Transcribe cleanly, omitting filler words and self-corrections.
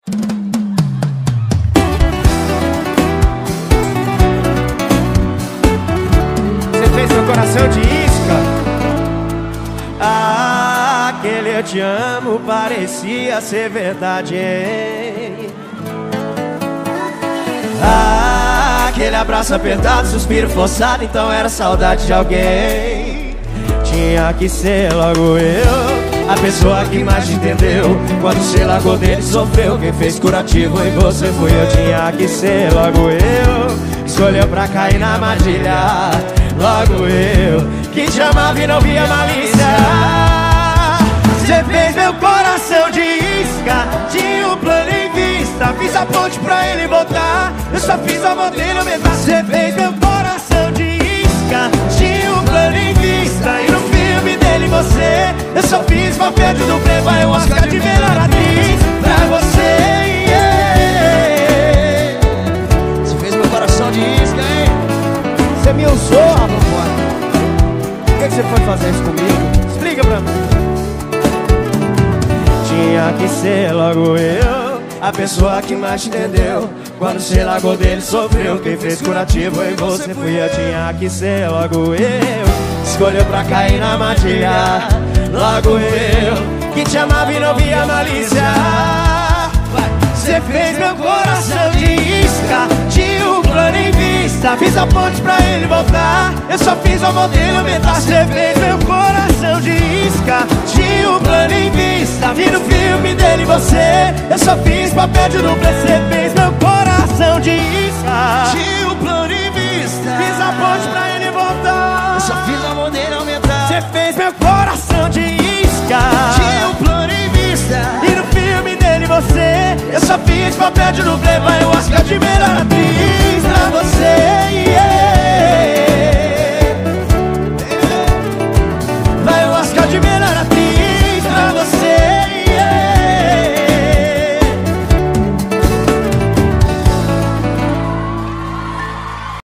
Você fez meu coração de isca. Aquele eu te amo parecia ser verdade, hein? Aquele abraço apertado, suspiro forçado, então era saudade de alguém. Tinha que ser logo eu, a pessoa que mais te entendeu. Quando você largou dele sofreu, quem fez curativo em você fui eu. Tinha que ser logo eu, escolheu pra cair na armadilha. Logo eu, que te amava e não via malícia. Você fez meu coração de isca, tinha um plano em vista. Fiz a ponte pra ele voltar, eu só fiz a mão dele aumentar. Você fez meu coração de isca, tinha um plano em vista. E no filme dele você, eu só fiz papel de dublê. Vai o Oscar de melhor atriz pra você, yeah. Você fez meu coração de isca, hein? Você me usou, rapaz. Por que você foi fazer isso comigo? Explica pra mim. Tinha que ser logo eu, a pessoa que mais te entendeu. Quando você largou dele sofreu, quem fez curativo em você fui eu. Tinha que ser logo eu, escolheu pra cair na armadilha. Logo eu, que te amava e não via malícia. Você fez meu coração de isca, tinha um plano em vista. Fiz a ponte pra ele voltar, eu só fiz o modelo aumentar. Você fez meu coração de isca, tinha um plano em vista. Vi no filme dele você, eu só fiz papel de dublê. Você fez meu coração de isca, tinha um plano em vista. Fiz a ponte pra ele voltar, eu só fiz o modelo aumentar. Você fez meu coração de isca, tinha um plano em vista. E no filme dele você, eu só fiz papel de dublê. Vai o Oscar de melhor atriz pra você, yeah. Vai o Oscar de melhor